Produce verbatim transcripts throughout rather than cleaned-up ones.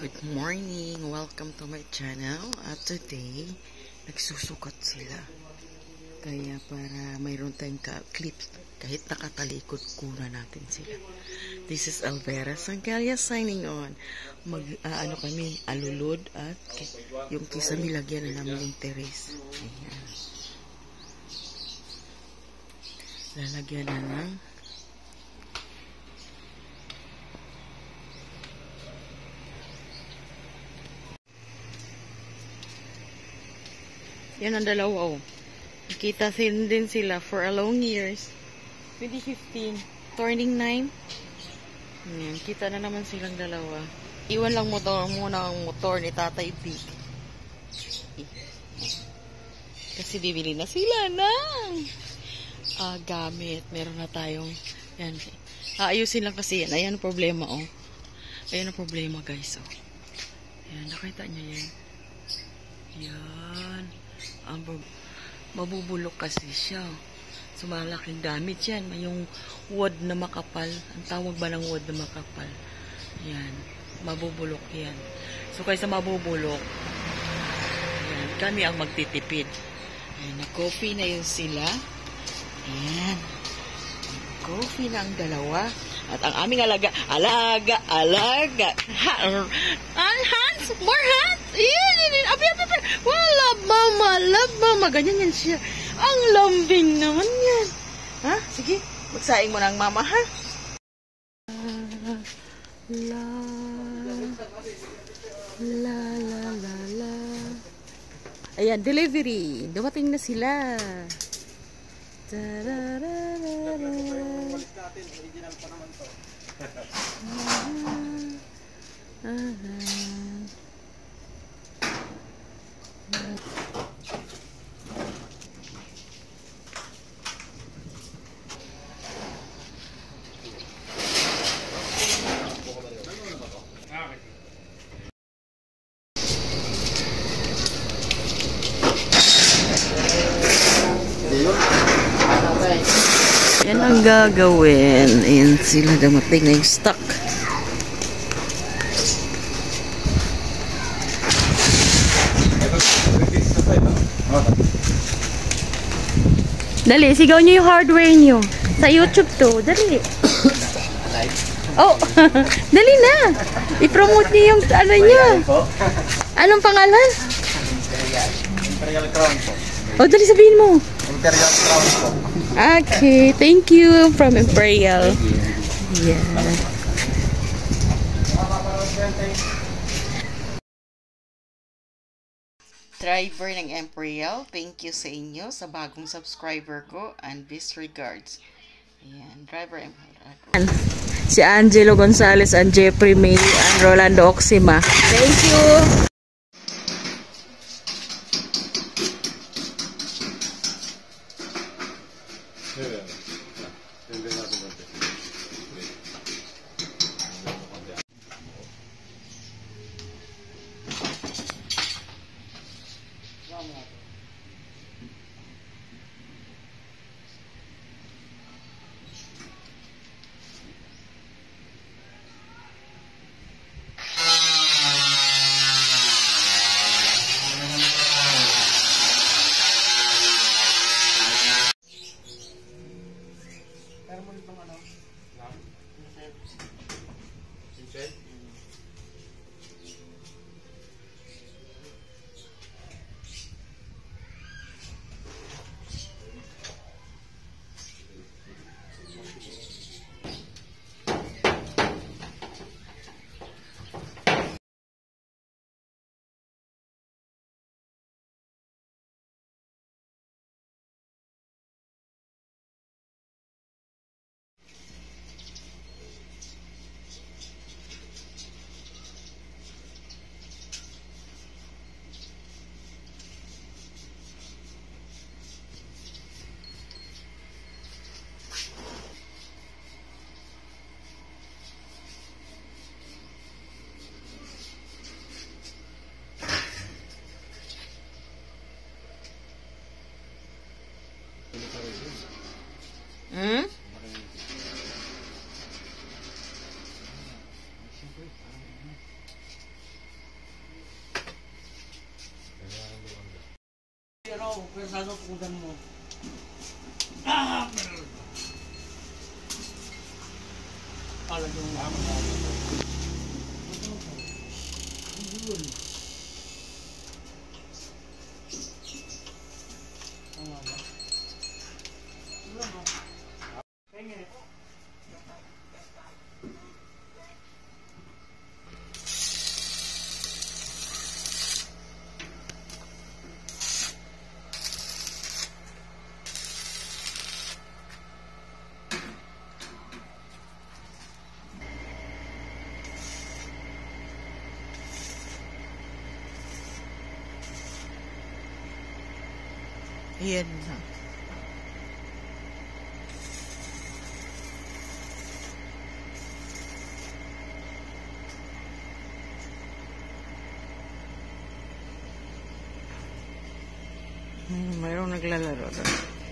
Good morning! Welcome to my channel. At today, nagsusukat sila. Kaya para mayroon tayong clips, kahit nakatalikod, kuna natin sila. This is Alvera Sangkalia signing on. Mag, uh, ano kami, alulod at yung kisame lagyan na namin yung Terrace. Ayan. Lalagyan na ng yan ang dalawa, oh. Nakita din sila for a long years. twenty fifteen. Turning nine. Yan. Kita na naman silang dalawa. Iwan lang motor muna ang motor ni Tatay Big. Kasi bibili na sila ng uh, gamit. Meron na tayong yan. Aayusin lang kasi yan. Ayan ang problema, oh. Ayan ang problema, guys, oh. Ayan. Nakita niyo yan. Yan. Ang mabubulok kasi siya. So, malaking gamit yan. May yung wood na makapal. Ang tawag ba ng wood na makapal? Yan. Mabubulok yan. So, kaysa mabubulok, yan, kami ang magtitipid. Ayan, na-coffee na yun sila. Ayan. Coffee na ang dalawa. At ang aming alaga, alaga, alaga. Ha, hands, more hands. Ayan, abi, abi, abi. Well, love mama, love mama. Ganyan yan siya. Ang lambing naman yan. Ha? Sige, magsaing mo ng mama, ha? La, la, la, la, la. Ayan, delivery. Dumating na sila. Tarararara. Natin, original pa naman to. Ah, ah, yan ang gagawin. Ayan sila, dumating na yung stock. Dali, sigaw nyo yung hardware nyo. Sa YouTube to. Dali. Oh, dali na. I-promote nyo yung ano nyo. Anong pangalan? Imperial Crown po. Oh, dali sabihin mo. Imperial Crown po. Okay, thank you from Imperial. Yeah. Driver ng Imperial, thank you sa inyo sa bagong subscriber ko and best regards. Ayan, driver Imperial. Si Angelo Gonzalez and Jeffrey May and Rolando Oxima. Thank you. Sasapudan mo. Ah! Alam yung mga yun. Ano ba? Wala mo. Kaya Ayan na. Hmm, mayroong naglalaro doon.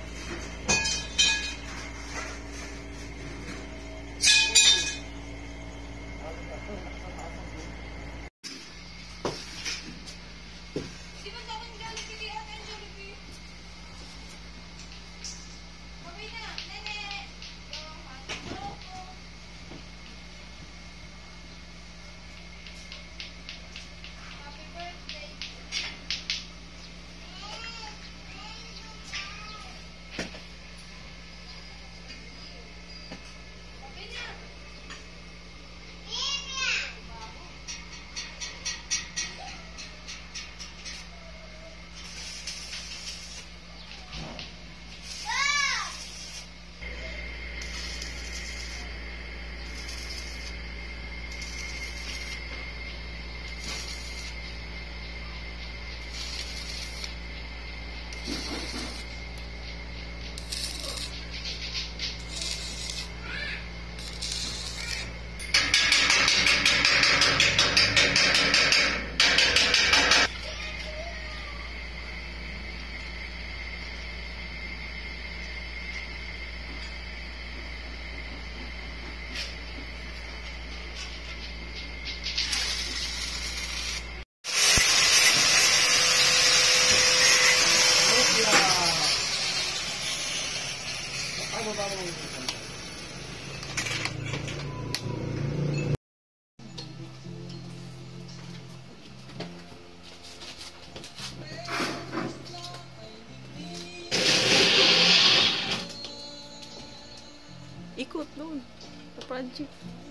Ikot doon sa project.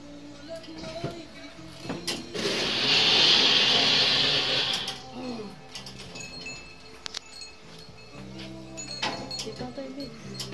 Dito tayo, babe.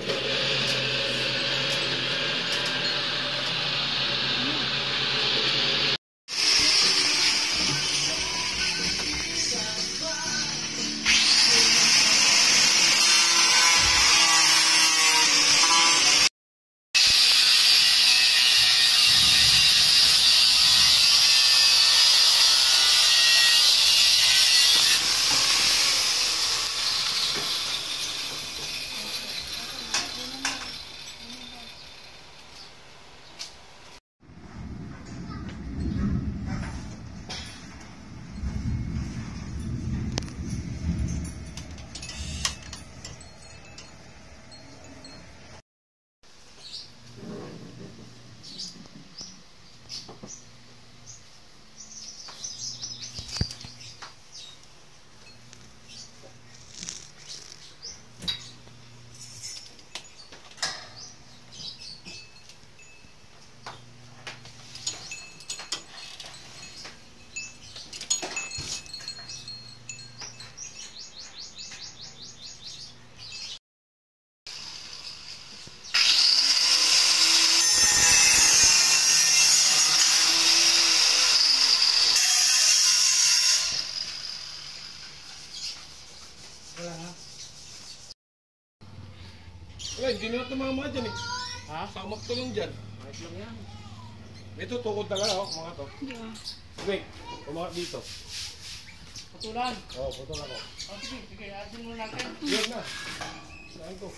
Wala, hindi na tumama dyan eh. Ha? Samak tulong dyan. Ayos lang yan. Ito, tukod talaga ako, mga to. Yeah. Wait, tumakat dito. Putulan. Oo, oh, putol ako. O sige, sige, asin mo natin. Yan na. Saan ko?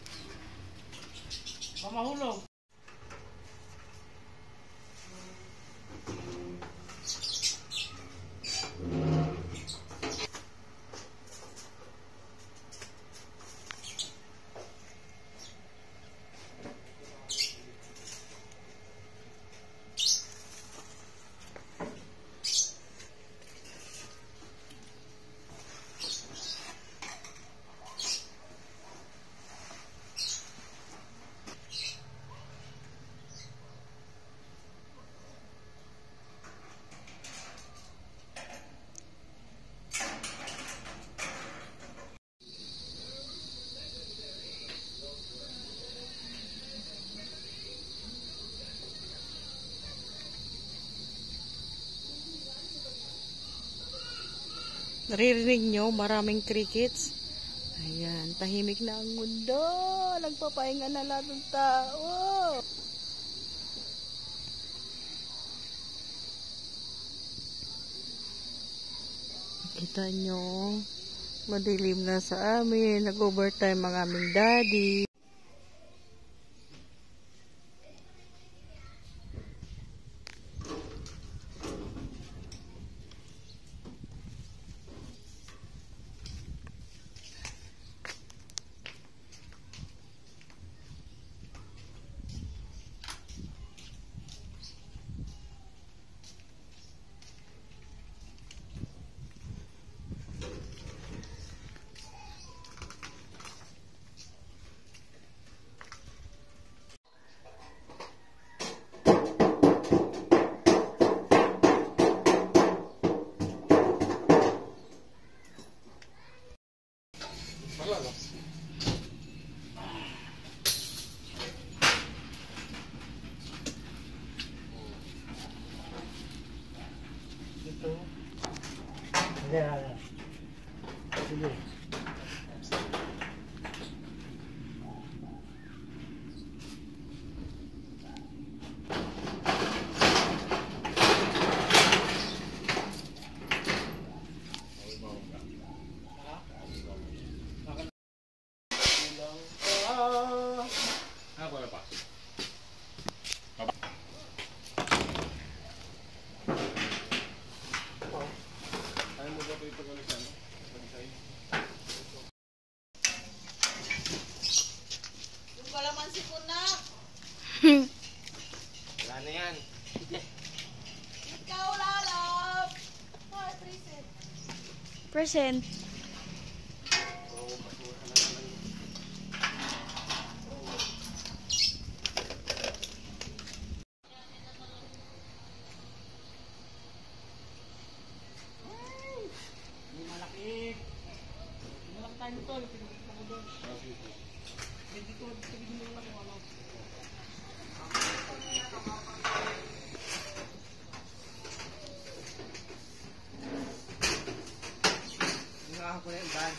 Mamahulog. Naririnig nyo, maraming crickets. Ayan, tahimik na ang mundo. Nagpapahinga na lahat ng tao. Kita nyo, madilim na sa amin. Nag-overtime ang aming daddy. Yeah. Sige. Ako na pa. Yung kalamansi ko na. Wala na yan. Ikaw lalab. Hoy, present. Present. Malaki. Malaki tayo nito. Pinagpapit ako doon. Dito, tigil mo lang ano. Nga ako na yung van.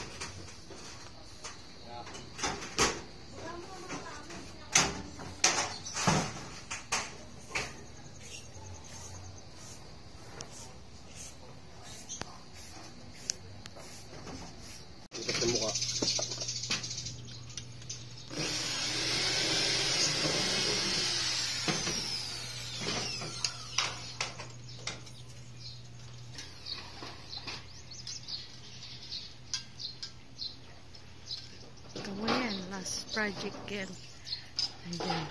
Ikot sa mukha. Ikaw yan, last project yan. Ayan.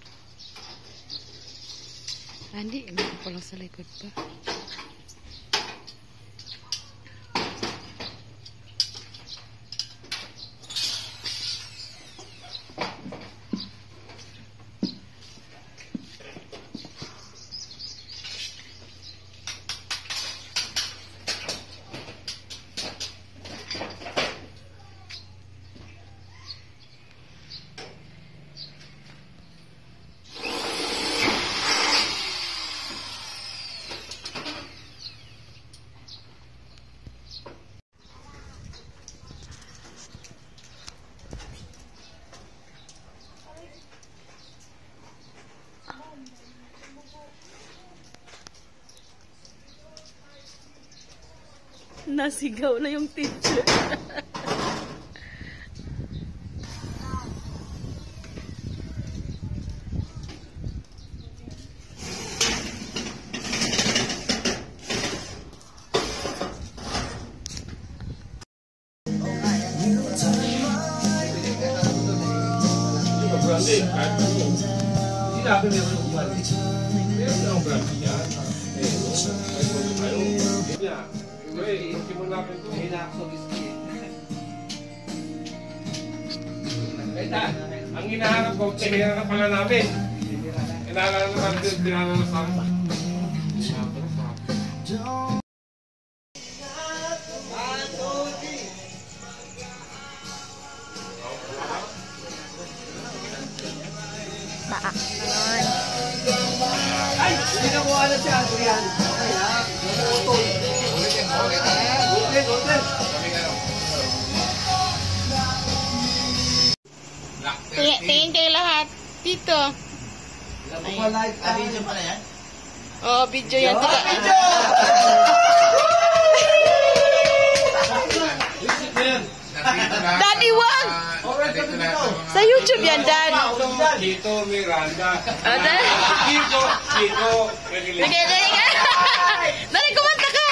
Hindi, meron pa lang sa likod pa. Nasigaw na yung teacher. Branding, kahit ano. Hindi natin meron yung umalit. Meron na yung branding yan. Eh, kahit ano tayo. Kaya, eh, ikimun natin ito. May nakasog-iski. Kaya, ang hinahanap ko, tinira na pala namin. Hinahanap na namin, tinira na sa akin. Taak. Ay! Hindi na ko alam siya. Adrian. Okay ha? Namutol. Ulit yan. Okay ha? Tingin, tingin kayo lahat. Dito. Video pala yan? Oo, video yan. Tika. Daddy, wag! Sa YouTube yan, Dad. Dito, Miranda. Ah, Dad? Dito, dito. Sige, dali ka. Dali, kumanta ka.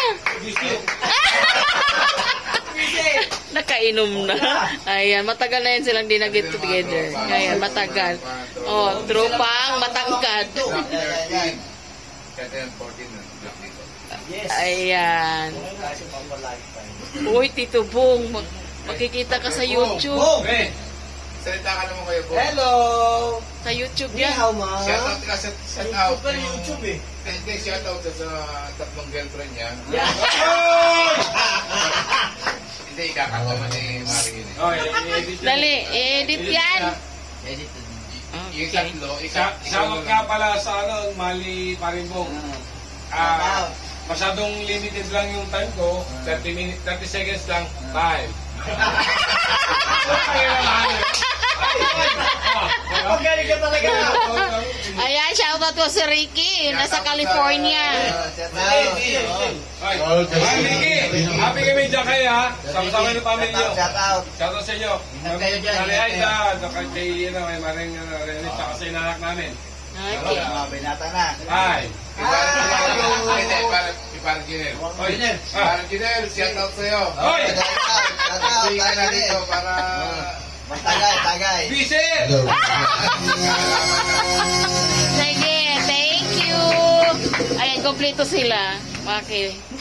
Nakainom na. Ayan, matagal na yun silang di nag-get together. Ayan, matagal. Oh, tropang matangkad. Ayan. Uy, Tito Bong, mag makikita ka sa YouTube. Hey, Salita ka naman kayo, Bo. Hello! Sa YouTube yan. Shout out ka, shout shout out. Super YouTube eh. Hindi, shout out sa tatlong girlfriend niya. Hindi, ikakata mo ni Marie yun eh. oh, i-edit yan. Dali, edit yan. Yung Okay. tatlo, Sa, ika- sama ka pala sa ano, Mali Parimbong. Ah, masyadong limited lang yung time ko. thirty minutes, thirty seconds lang. Time. Magaling ka talaga. Ayan, shoutout ko si Ricky. Nasa California. Ay, ay, Ricky, happy kami dyan kayo ha. Sama-sama yung pamilya nyo. Shout out. Shout out sa inyo. Ingat kayo dyan, Mali ingat Aida, saka kay, ano, may maring, ano, René, saka sa inanak namin. Okay. Mga binata na. Ay. Hindi, parang parang Ginel. Oy. Ah. Parang Ginel, shout out sa'yo. Oy. Shout out. Sige ka na dito para... Tagay, tagay. Visit! Sige, thank you. Ayan, kompleto sila. Okay.